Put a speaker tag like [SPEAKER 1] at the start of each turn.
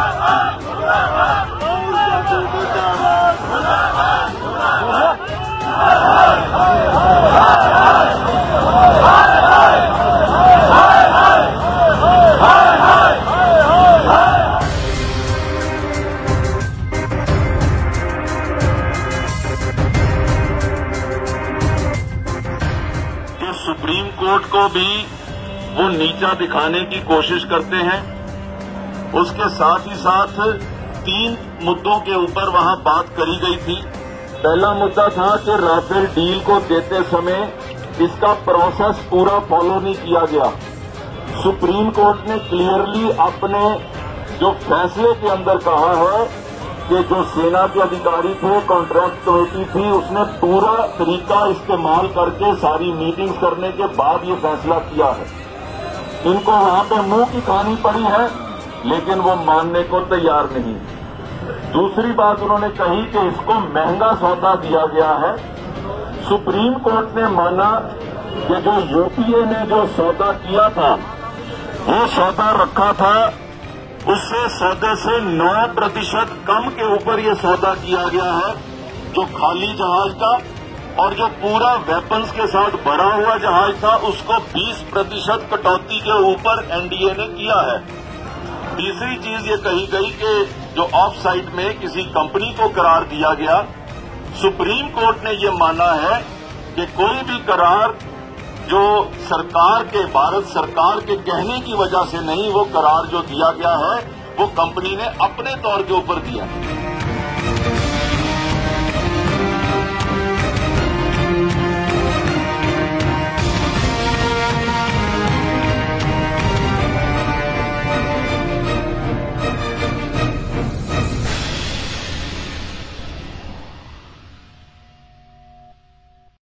[SPEAKER 1] Supreme court को भी वो नीचा दिखाने की कोशिश करते हैं। उसके साथ ही साथ 3 मुद्दों के ऊपर वहां बात करी गई थी। पहला मुद्दा था कि राफेल डील को देते समय इसका प्रोसेस पूरा फॉलो नहीं किया गया। सुप्रीम कोर्ट ने क्लियरली अपने जो फैसले के अंदर कहा है कि जो सेना के अधिकारी थे, कॉन्ट्रैक्ट कमेटी थी, उसने पूरा तरीका इस्तेमाल करके सारी मीटिंग्स करने के बाद ये फैसला किया है। इनको वहां पे मुंह की कहानी पड़ी है, लेकिन वो मानने को तैयार नहीं। दूसरी बात उन्होंने कही कि इसको महंगा सौदा दिया गया है। सुप्रीम कोर्ट ने माना कि जो यूपीए ने जो सौदा किया था, वो सौदा रखा था, उससे सौदे से 9% कम के ऊपर ये सौदा किया गया है, जो खाली जहाज था, और जो पूरा वेपन्स के साथ भरा हुआ जहाज था उसको 20% कटौती के ऊपर एनडीए ने किया है। तीसरी चीज ये कही गई कि जो ऑफ साइट में किसी कंपनी को करार दिया गया, सुप्रीम कोर्ट ने ये माना है कि कोई भी करार जो सरकार के, भारत सरकार के कहने की वजह से नहीं, वो करार जो दिया गया है वो कंपनी ने अपने तौर के ऊपर दिया।